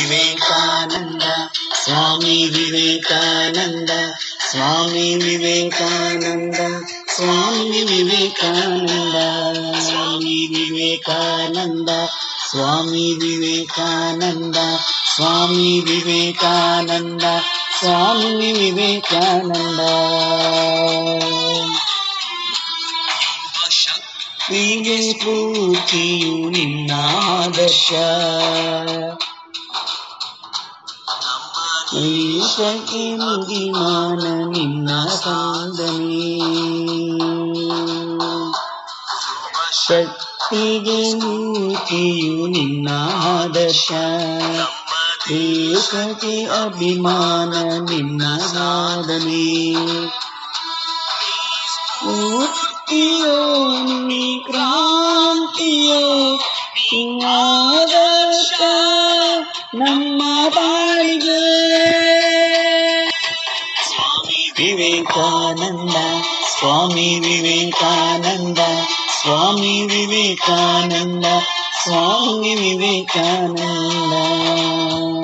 Vivekananda, Swami Vivekananda, Swami Vivekananda, Swami Vivekananda, Swami Vivekananda, Swami Vivekananda, Swami Vivekananda, Swami Vivekananda. ಹೀಗೆ ಸ್ಫೂರ್ತಿಯು ನಿನ್ನ ಆದರ್ಶ, ಶಕ್ತಿ ಮುಗಿಮಾನ ನಿನ್ನ ಸಾಧನೆ, ಶಕ್ತಿಗೆ ಮೂರ್ತಿಯು ನಿನ್ನ ಆದರ್ಶ, ದೇಶಕ್ಕೆ ಅಭಿಮಾನ ನಿನ್ನ ಸಾಧನೆ. ಸ್ಫೂರ್ತಿಯೋ ನೀ ಕ್ರಾಂತಿಯೋ ಆದರ್ಶ ನಮ್ಮ ಬಾಳಿಗೆ. ಸ್ವಾಮಿ ವಿವೇಕಾನಂದ, ಸ್ವಾಮಿ ವಿವೇಕಾನಂದ, ಸ್ವಾಮಿ ವಿವೇಕಾನಂದ, ಸ್ವಾಮಿ ವಿವೇಕಾನಂದ.